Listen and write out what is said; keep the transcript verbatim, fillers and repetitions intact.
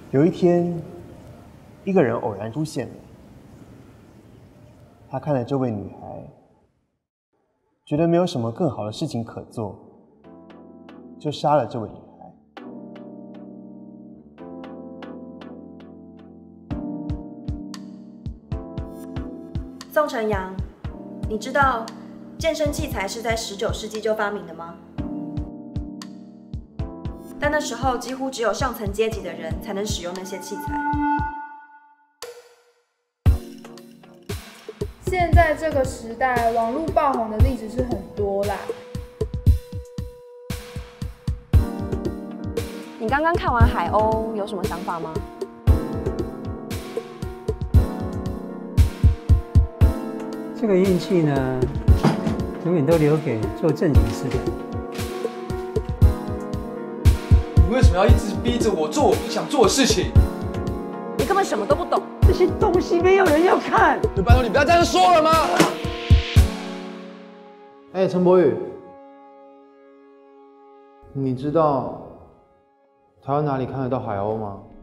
有一天，一个人偶然出现了。他看了这位女孩，觉得没有什么更好的事情可做，就杀了这位女孩。 宋晨阳，你知道健身器材是在十九世纪就发明的吗？但那时候几乎只有上层阶级的人才能使用那些器材。 现在这个时代，网络爆红的例子是很多啦。 你刚刚看完海鸥，有什么想法吗？ 这个运气呢，永远都留给做正经事的。 你为什么要一直逼着我做我不想做的事情？ 你根本什么都不懂。 这些东西没有人要看。 就拜托你不要这样说了吗？ 哎，陈柏宇，你知道台湾哪里看得到海鸥吗？